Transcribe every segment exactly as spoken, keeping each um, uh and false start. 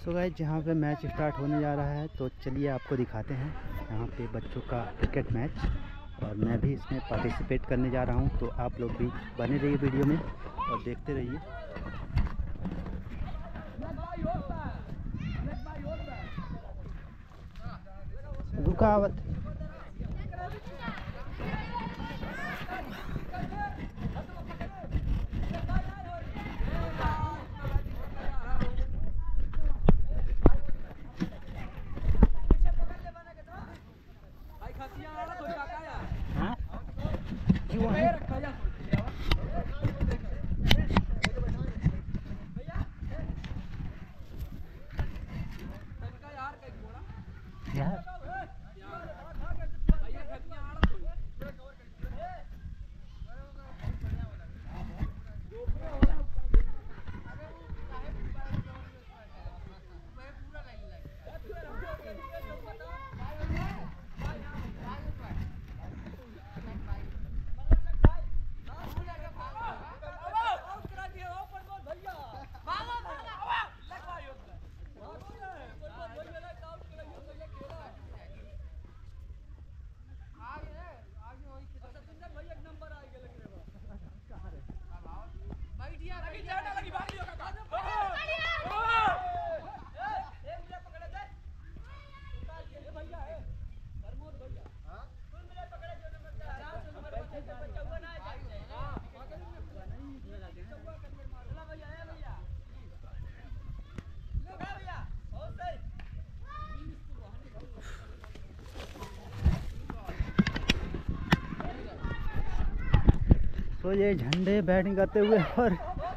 So guys जहाँ पे match start होने जा रहा है तो चलिए आपको दिखाते हैं यहाँ पे बच्चों का क्रिकेट मैच, और मैं भी इसमें पार्टिसिपेट करने जा रहा हूँ। तो आप लोग भी बने रहिए वीडियो में और देखते रहिए। रुकावट क्यों है? यार तो ये झंडे बैटिंग करते हुए और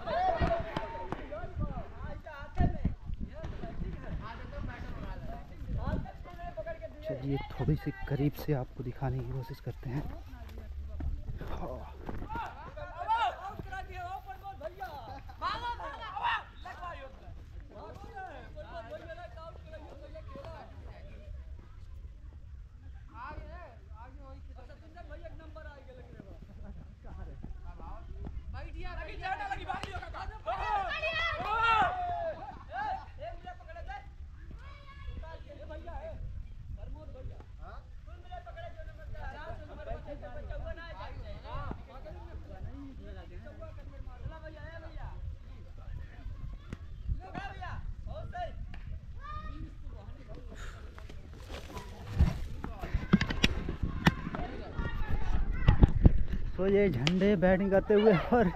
चलिए थोड़ी सी करीब से आपको दिखाने की कोशिश करते हैं। तो ये झंडे बैटिंग करते हुए और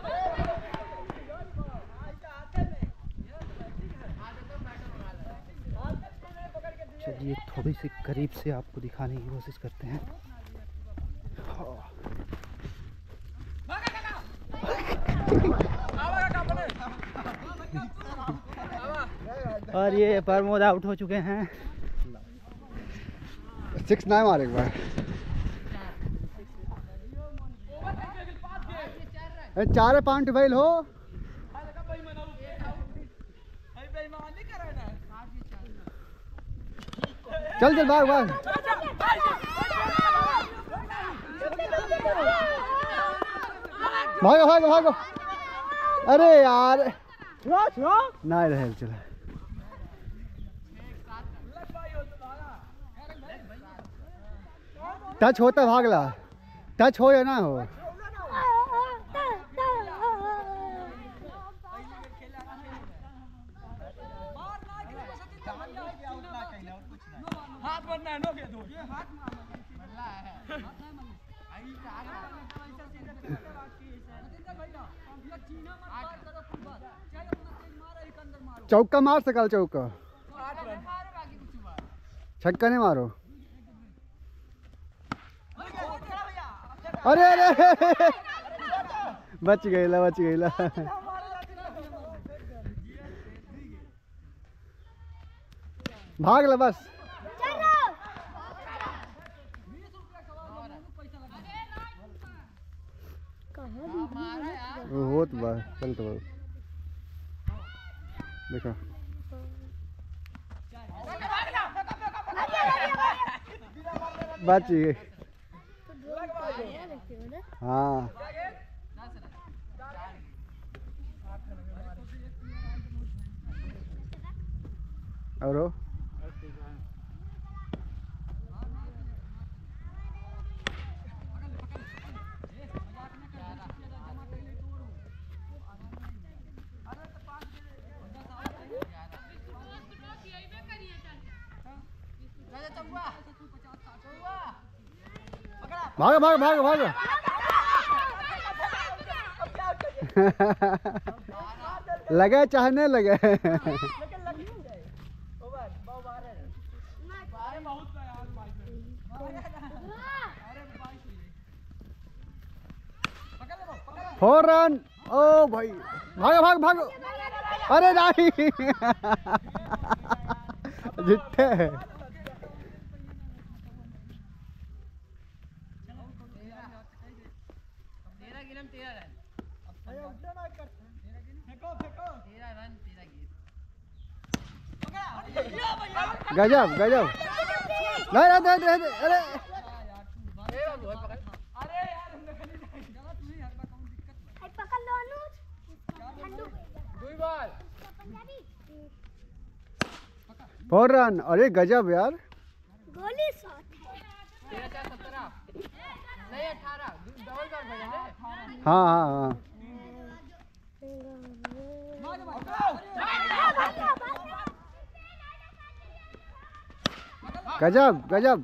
चलिए थोड़ी सी करीब से आपको दिखाने की कोशिश करते हैं। और ये प्रमोद आउट हो चुके हैं। सिक्स नाइन मार एक बार। चार पॉइंट भाई हो। चल चल भाग भाग। भागो भागो भागो। अरे यार नहीं रहे चला। टच होता भागला, टच हो या ना हो। चौका मार सकाल चौका, छक्का नहीं मारो। अरे अरे बच गईला बच गईला। भाग ला बस। बहुत बार चल तो देखो बच गई। हाँ और वो भागो भागो भागो भागो। लगे चाहे नहीं लगे। Four run. ओ भाई भागो भागो भागो। अरे नहीं। जितते गजब गजब। नहीं नहीं नहीं नहीं अरे फोर रन। अरे गजब यार। गोली शॉट है। हाँ हाँ हाँ। गजब गजब।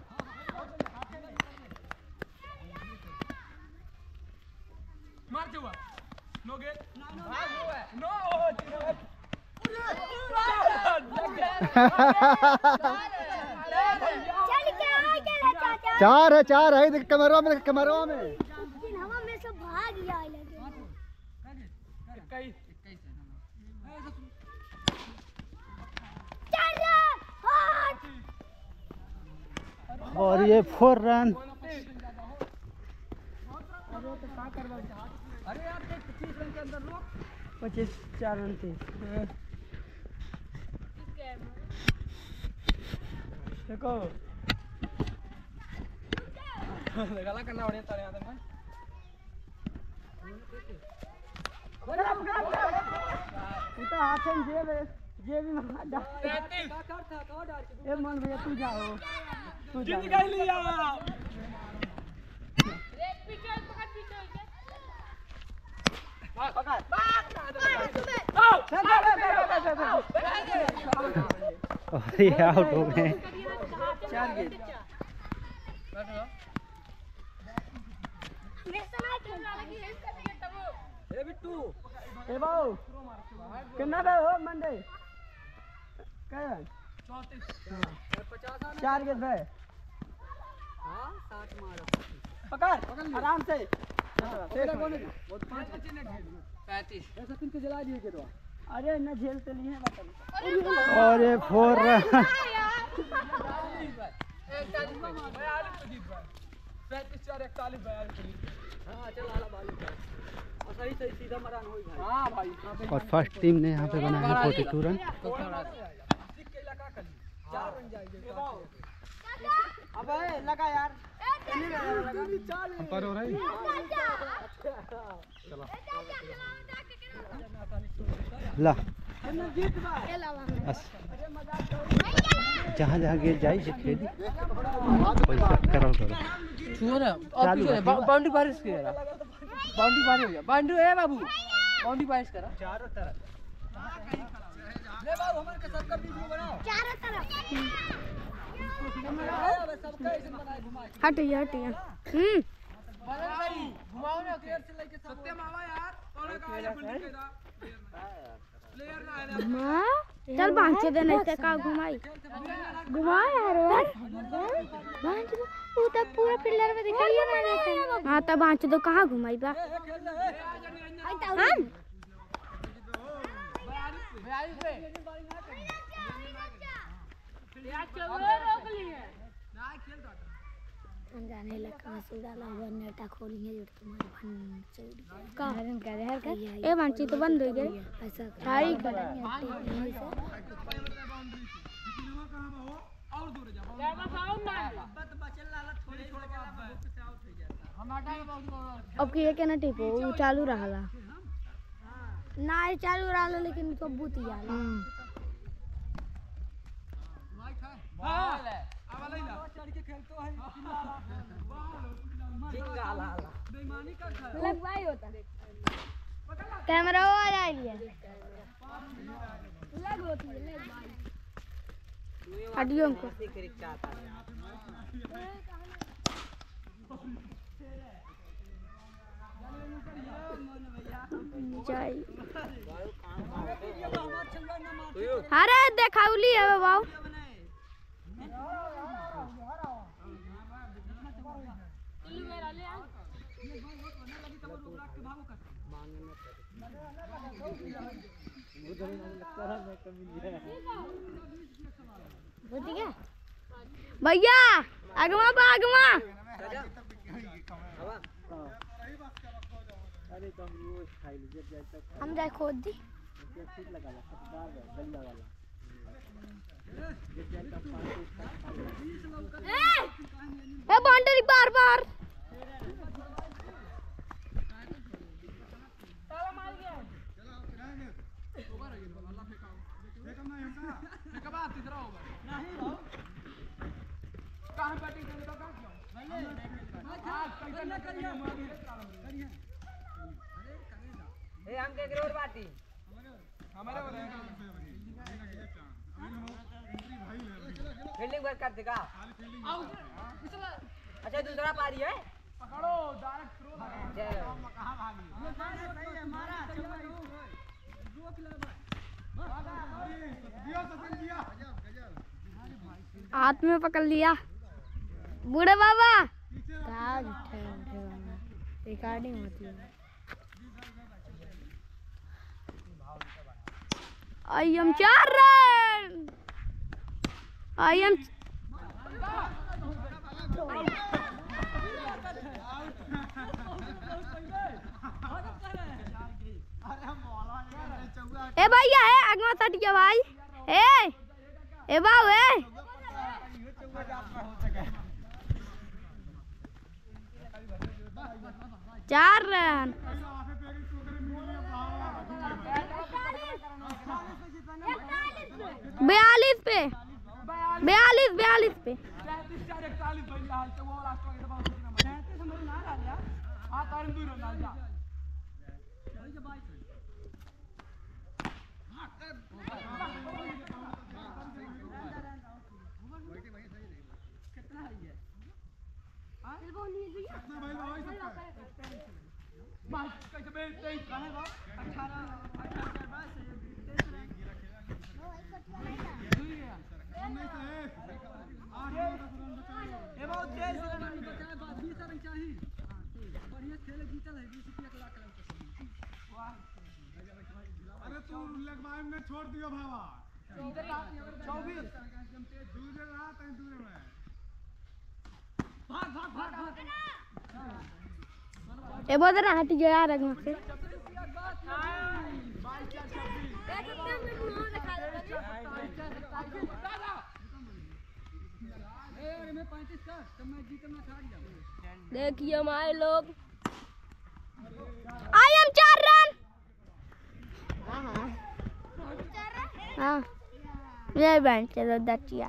चार है चार है। देख कैमरा में कैमरा में हवा में सब भाग जाए लगे। और ये फोर रन। पच्चीस चार रन थे। देखो गला करना बढ़िया तारे आदम में। उता हाथ में जेब है जेब में डाल। ए मन भैया तू जाओ तू जा। निकाल लिया। एक पिचल पकड़ पिचल के। पकड़ और ये आउट हो गए। चार गेंद। ए बिट्टू ए बाऊ कितना बे हो मंडे क्या चौंतीस चार गेंद है। हां सात मार पकड़ आराम से। पैंतीस ऐसा तुमको जला दिए के तो। अरे न झेलते नहीं है बता। और ये फोर रन। पैंतीस चार इकतालीस बयालीस। हाँ चल आला बाली और सही सही सीधा मरान होई भाई। हाँ भाई। और फर्स्ट टीम ने यहाँ पे बनाया है फोर्टी टू रन। चार रन जाएंगे। अबे लगा यार। पर हो रही। चलो ला जहाँ जहाँ गेट जाए से खेली पैसा करो करो। चालू बाउंड्री बारिश करा। बाउंड्री बारिश हो गया। बाउंड्री है बाबू। बाउंड्री बारिश करा चारों तरफ। ले बाबू हमारे के सबका वीडियो बनाओ चारों तरफ। सबका ऐसे बनाए घुमाए। हटिए हटिए। हम्म घुमाओ ना प्लेयर से लेके सत्य मावा यार। और का प्लेयर ना है। घुमा चल बांचे दे नहीं ते का घुमाई घुमा यार बांच दो वो तो पूरा पिलर में दिखाई ना देखे। हां तो बांच दो कहां घुमाई बा। हम जाने लगा सुधा लगा नेटा खोलेंगे जो तुम्हारे भन चोरी का हरन कर हर कर ए बांची तो बंद हो गई ऐसा खाई करेंगे और दूर जा अब के के ना टिपो वो चालू रहला ना चालू रहला लेकिन तो बूती जाला। लगवाई होता कैमरा वो आ जाएगी लग होती है हड्डियों को अरे देखाउली है बाबू भैया अगवा बागवा हम जाए खोद दी बाउंड्री बार बार ए हम के ग्रोर बाटी हमारे वाले फील्डिंग वर्क करते का अच्छा दूसरा पारी है पकड़ो डायरेक्ट थ्रो चलो कहां भागी ये सही है मारा दो किलो दिया सचिन दिया हाथ में पकड़ लिया बूढ़े बाबा रिकॉर्डिंग होती है आई एम चार रन आई एम ए भैया है अगवा सट गया भाई ए ए बाबू ए चार रन बयालीस पे बयालीस बयालीस पे अरे तू लगवाए में छोड़ दियो भावा चौबीस दूसरे रहा तई दूसरे में भाग भाग भाग भाग ए बहुत रहा हट गया यार अगवा से देखिए हमारे लोग आई एम चार रन हाँ ये बैंक चलो दचिया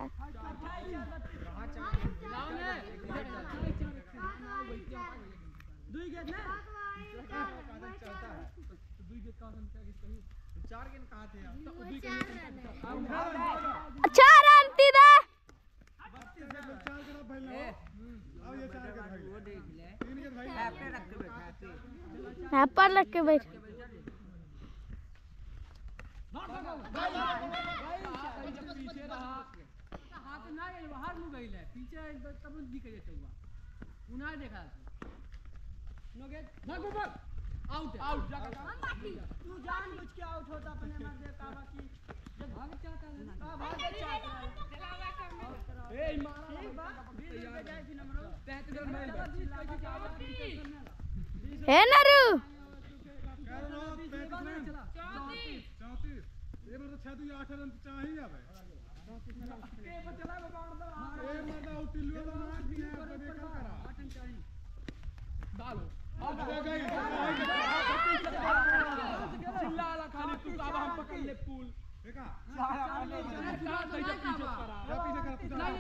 चार रन तीदा पर लग के बैठ पीछे रहा हाथ ना बाहर मुंह गइल है पीछे तब दिख जाए चौवा उना देखा नो गेट भाग भाग आउट आउट तू जान बुझ के आउट होता अपने मार देता बाकी जब भाग चाहता है का भाग चाहता है ए मारा ठीक बा बीस रुपए जाए थी नंबर पैंतीस में है नरू चौंतीस ये मतलब छह दो आठ रन चाहिए अब के चला मार दो ए मर्दा उतिलुआ तो मार दिया अब देखा करा आठ रन चाहिए डालो अब दे गई चिल्ला वाला खाली तू का हम पकड़ ले पूल देखा सारा पीछे करा पीछे करा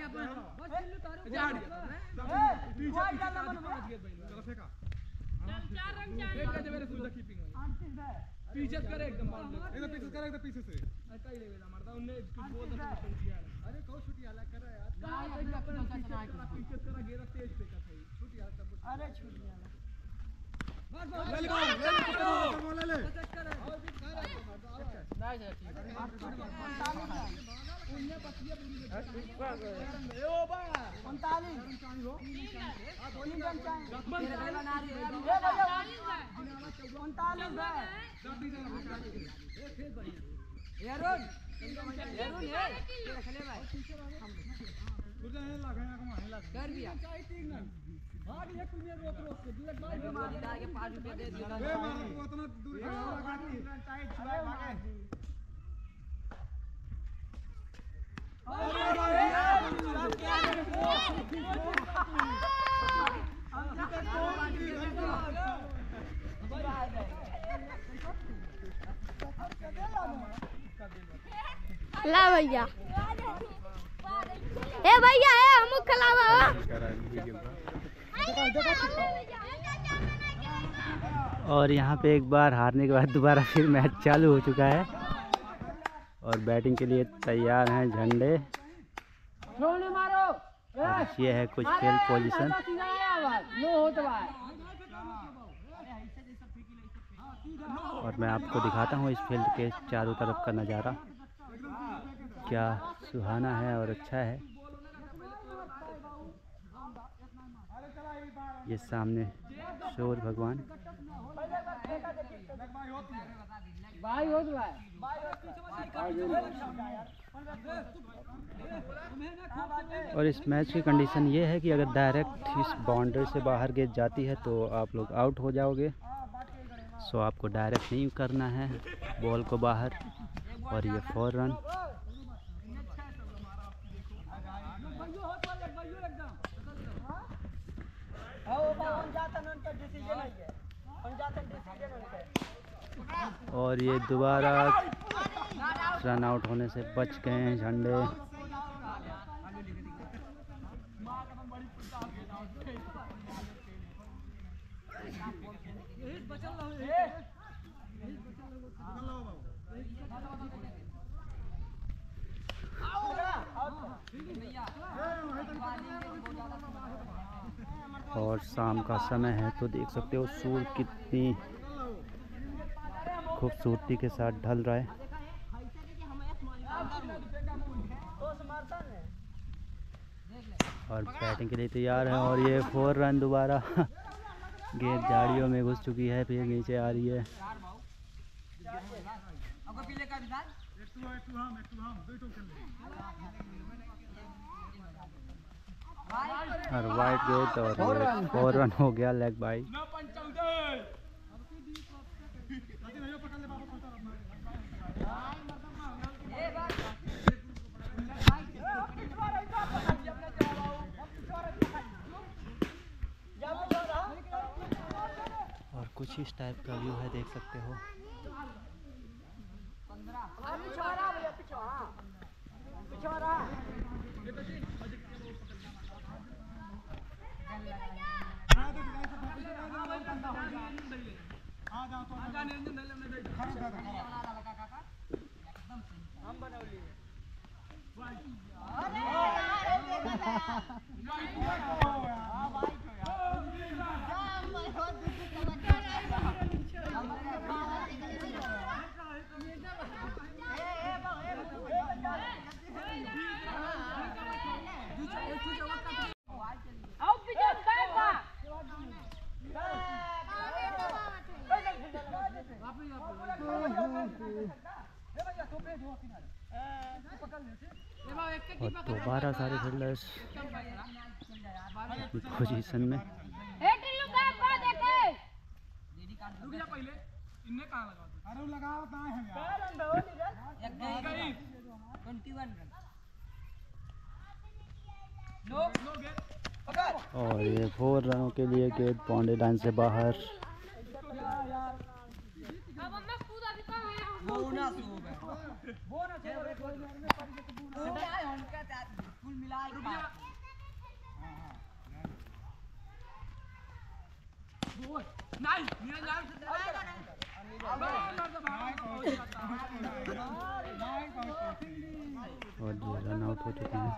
अपन बस चिल्लू तारू जा हट गया पीछे पीछे चलो फेंका चार रंग चाहिए एक दे मेरे सुधा कीपिंग में पीछे कर एकदम एकदम पीछे कर एकदम पीछे से कई लेवेला मारता उन्हें कुछ बोल दे किया अरे कौ छुट्टी आला कर रहा है यार गाय भाई अपन का सुना है पीछे करा गेरा तेज पे का था छुट्टी आला तब अरे छूट गया बस बस ले ले ले ले नहीं सर ठीक उन्हें पतिया पूरी ओ बा उनतालीस हो हां धोनी गन चाहिए तेरे भाई बना रही है ए भैया उनतालीस है यारोन यारोन है तेरा खेले भाई तुझे है लगाया कमा है लगा कर दिया भाग एक मिनट रोक रोक के दूर बाहर मार डाल के पाँच रुपया दे दिया ए मार तू इतना दूर का लगा दी टाइट छुआ भागे ला भैया ए भैया ए हम खिलावा और यहाँ पे एक बार हारने के बाद दोबारा फिर मैच चालू हो चुका है और बैटिंग के लिए तैयार हैं झंडे। छोड़ने मारो और ये है कुछ फील्ड पोजीशन नो होता है और मैं आपको दिखाता हूँ इस फील्ड के चारों तरफ का नज़ारा क्या सुहाना है और अच्छा है। ये सामने सूर्य भगवान भाई हो तो भाई और इस मैच की कंडीशन ये है कि अगर डायरेक्ट इस बाउंड्री से बाहर गेंद जाती है तो आप लोग आउट हो जाओगे। सो आपको डायरेक्ट नहीं करना है बॉल को बाहर और ये फोर रन। और ये दोबारा रन आउट होने से बच गए हैं झंडे। और शाम का समय है तो देख सकते हो सूर्य कितनी खूबसूरती के साथ ढल रहा है। और बैटिंग के लिए तैयार है और ये फोर रन दोबारा गेंद झाड़ियों में घुस चुकी है फिर नीचे आ रही है। और वाइट गेट और फोर रन हो गया लेग बाई। और कुछ इस टाइप का व्यू है देख सकते हो। और दोबारा सारे फील्डर्स पोजीशन में। अरे लगाओ कहाँ है यार। और ये फोर रनों के लिए गेंद बाउंड्री लाइन से बाहर। वो ना सो वो ना सो उनका कुल मिला के नाइस नीरज लाल और जी रन आउट हो चुके हैं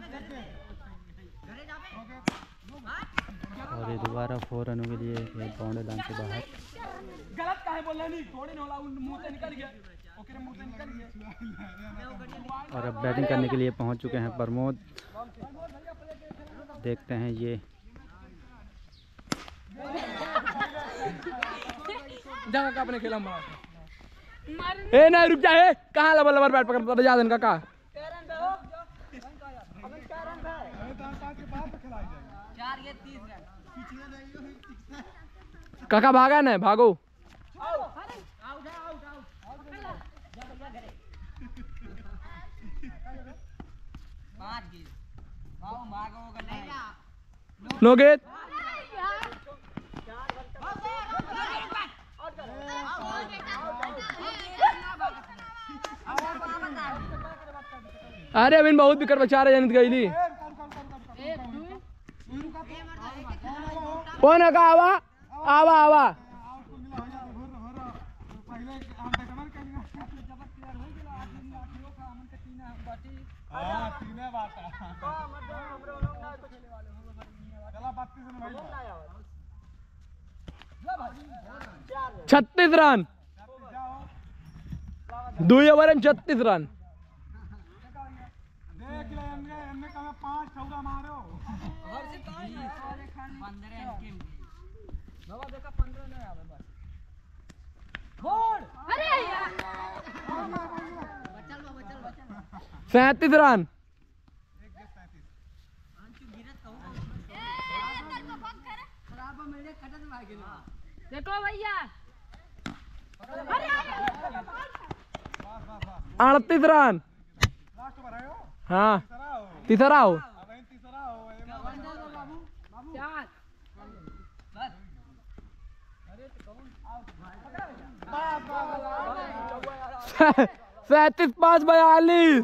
और ये दोबारा फोर रनों के लिए बाउंड्री लाइन से बाहर। गलत काहे बोल रहे नहीं थोड़ी ना होला मुंह से निकल गया ओके रे मुंह से निकल गया। और अब बैटिंग करने के लिए पहुंच चुके हैं प्रमोद। देखते हैं ये जगह का अपने खेला मार ए नहीं रुक जा ए कहां लबर लबर बैट पकड़ बजा देन काका चार ये तीस रन काका भागा ना भागो पांच गेंद भाव मागो नहीं नो गेट अरे अभी बहुत बिकट बेचारे जनित गईली कौन है का आवा आवा आवा छत्तीस रन दो ओवर में छत्तीस रन पांच चौका मारो सैंतीस रन देखो भैया अड़तीस रन हाँ तीसरा हो सैतीस पाँच बयालीस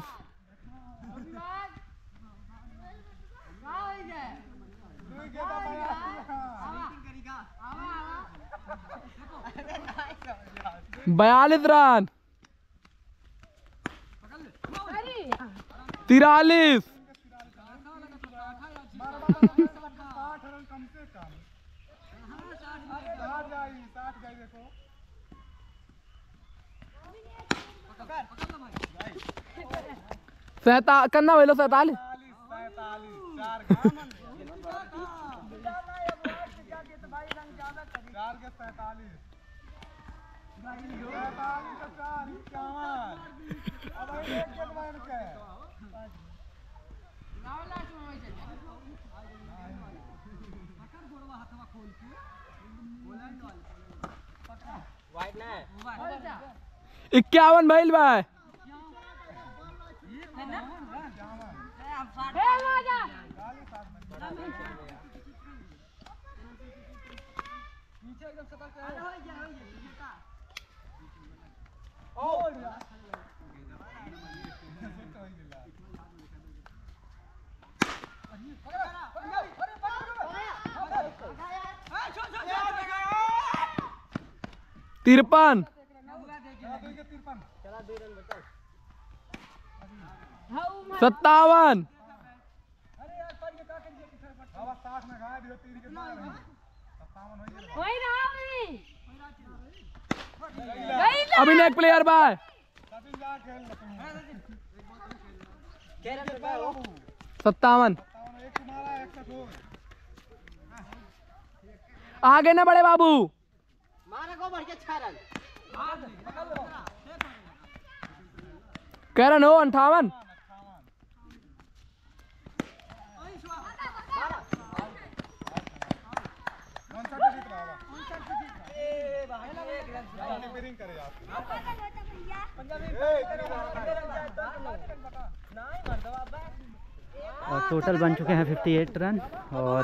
बयालीस रन तिरालीस सैता करना बोलो सैतालीस इक्यावन भैल भाई तिरपन सत्तावन अभी नेक्स्ट प्लेयर बाय सत्तावन आगे ना बड़े बाबू कैरन हो अंठावन और टोटल बन चुके हैं अट्ठावन रन और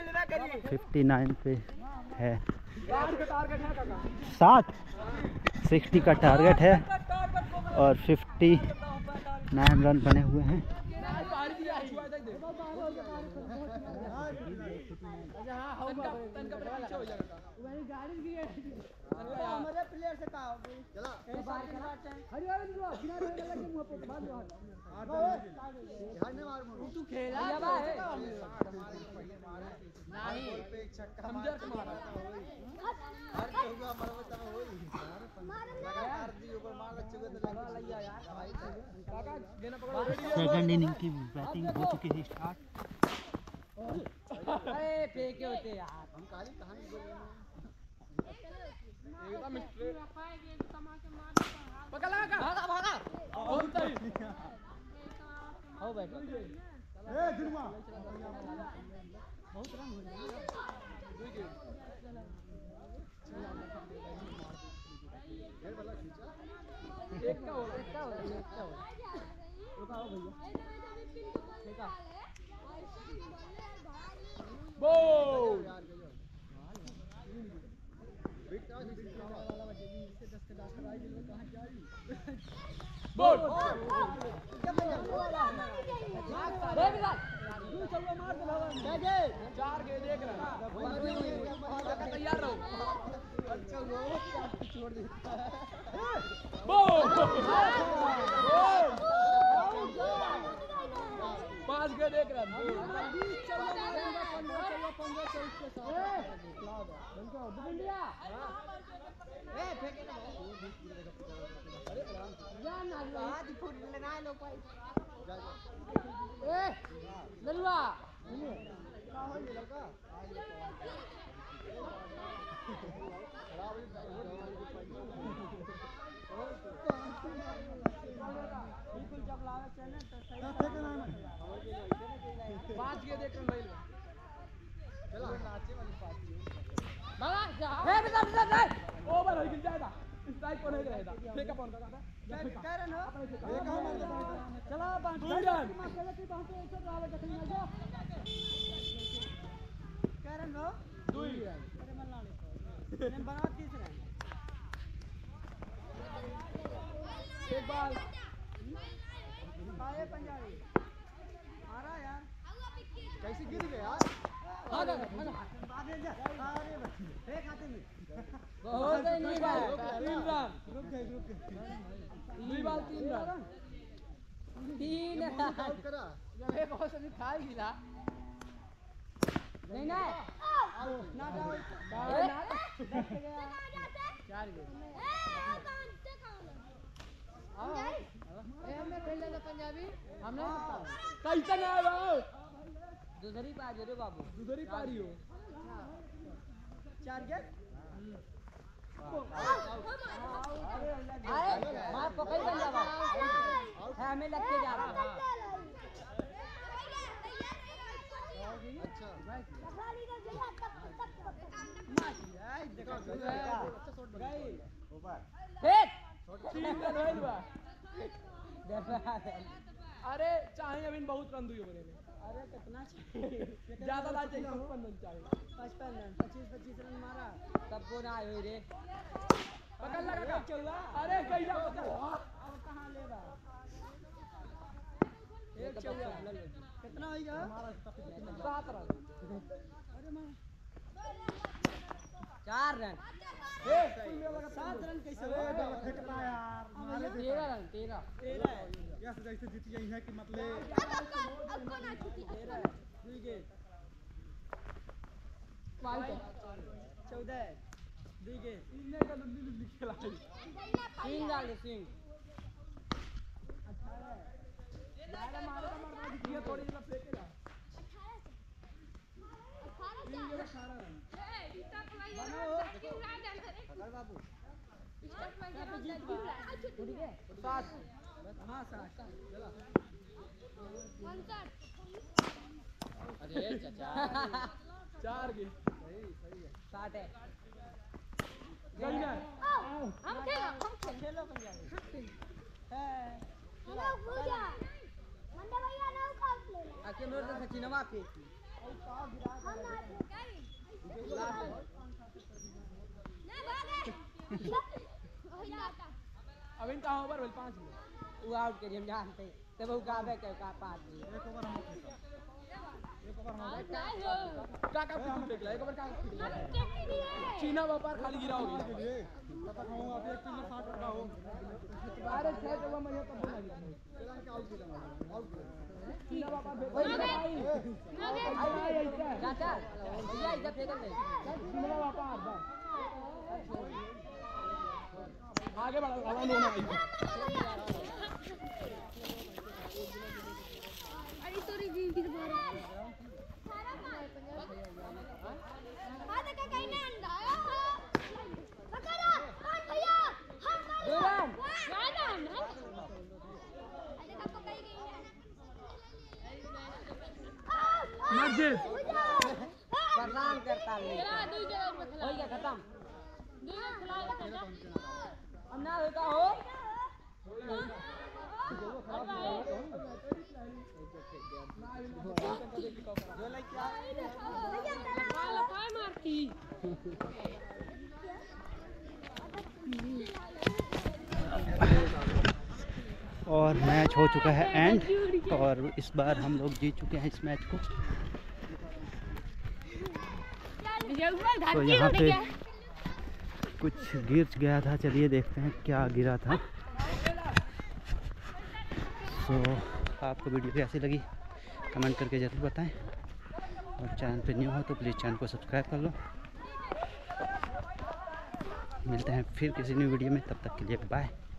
उनसठ पे है साठ सिक्सटी का टारगेट है और फिफ्टी नाइन रन बने हुए हैं। हमारे प्लेयर से कहा चला ए बार करा हरि हरि दो बिना लगे लगे मुंह पे बात बात ध्यान ने मार तू खेला है नहीं पे एक छक्का मार मारा हर के हुआ मरवा तब होई लगातार दी ऊपर मार लग चुके तो लगा लिया यार काका देना पकड़ो सेकंड इनिंग की बैटिंग हो चुकी है स्टार्ट। अरे फेंके होते यार हम काली कहानी बोल रहे हैं एकदम स्ट्रेट पकड़ लगा भागा भागा बहुत सही आओ बैठो ए दिनमा बहुत रन हो गया एक वाला खींचा एक का हो एक का हो एक का हो रुकाओ भैया देखा बोल बोल चार के देख रहा तैयार रहो छोड़ दे पांच के देख रहा पांच के देख रहा चला नाचे वाली पांच ए बेटा बेटा ओवर हो जाएगा स्ट्राइक को नहीं रहेगा फेंक अपन का कह रहे हो एक हम चला पांच रन मार के पहुंचे एक सौ रहा देखने में जो कह रहे हो दो ही रन अरे मन लाने ने बना तीस रन एक बाल आए पंजाबी आ रहा यार कैसे गिर गया यार भागा भागा आगे जा अरे एक हाथ में बहुत नहीं बाल तीन रन रुक गए रुक गए दुई बाल तीन रन तीन करा जब एक बहुत से खाई गिला नहीं ना ना जाओ ना चार गए ए हमने खेल लिया पंजाबी हमने कैसे ना आओ दूसरी पारी रे बाबू दूसरी पारी हो चार गेट अरे मार पकड़ बन जावा है हमें लग के जा रहा अच्छा देखो गई ऊपर फेंक तीन रन होइल बा अरे चाहे अभी बहुत रन दुई ओवर में अरे कितना चाहिए ज्यादा ना चाहिए पचपन रन चाहिए पचपन रन पच्चीस पच्चीस रन मारा तब को ना आयो रे पकड़ लगा चौवा अरे कैसा पकड़ अब कहां लेगा एक चौवा कितना होगा सात रन अरे मार चार रन सात रन कैसे फेंकता यार तेरह रन तेरह तेरह यस जैसे जीत गई है कि मतलब चौदह दुई गेट सिंह डाल दे सिंह थोड़ी फेंकेगा बाबू सात हाँ सात अरे चाचा चार की सही सही है सात है गई ना हम खेलो हम खेलो पंजाबी है हेलो पूजा मंडा भैया ना कॉल ले आके नोट से सचिनवा फेंकी हम ना फेंकी ना भागे अब इनका ओवर बोल पाँच मिनट वो आउट करिए हम जानते तब वो गावे के का पाँच मिनट एक ओवर हम एक ओवर हम का का कुछ देख ले एक ओवर का चीना व्यापार खाली गिरा हो गया ये तब तक हम अभी एक किलो साठ रखा हो बारह छह तो मैं ये तब लगी चला के आउट कर आउट चीना व्यापार वही भाई चाचा भैया इधर फेंकल दे चीना व्यापार बस आगे बढ़ो आवाज होना अरे सॉरी जी की दोबारा हां देखा कहीं नहीं अंडा पकड़ो कौन भैया हम दुरान गाना ना अरे देखा पकड़ गई मस्जिद परेशान करता ले चला दो जगह में खिला हो गया खत्म दो जगह खिला अब ना होता हो काय मारती और मैच हो चुका है एंड और इस बार हम लोग जीत चुके हैं इस मैच को। तो यहाँ पे कुछ गिर गया था, चलिए देखते हैं क्या गिरा था। सो आपको वीडियो कैसी लगी कमेंट करके ज़रूर बताएं और चैनल पे न्यू हो तो प्लीज़ चैनल को सब्सक्राइब कर लो। मिलते हैं फिर किसी न्यू वीडियो में, तब तक के लिए बाय।